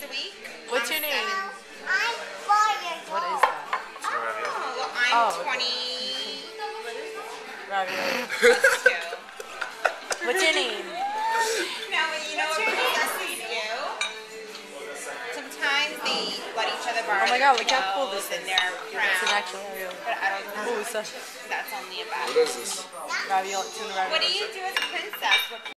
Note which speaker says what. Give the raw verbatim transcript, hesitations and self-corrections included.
Speaker 1: week.
Speaker 2: What's your name?
Speaker 3: I'm four years
Speaker 2: What is
Speaker 3: old.
Speaker 2: that?
Speaker 1: Oh, well, I'm
Speaker 2: Oh.
Speaker 1: twenty.
Speaker 2: Ravioli.
Speaker 1: Plus two.
Speaker 2: What's your name?
Speaker 1: Now, you know what princesses do? Sometimes they let each other borrow
Speaker 2: Oh my God, look how cool
Speaker 1: clothes
Speaker 2: this is.
Speaker 1: and their
Speaker 2: It's an
Speaker 1: crowns.
Speaker 2: actual ravioli.
Speaker 1: But I don't know.
Speaker 2: Ooh, so
Speaker 1: That's only about.
Speaker 4: What is this?
Speaker 2: ravioli, tuna ravioli.
Speaker 1: What do you do as a princess? What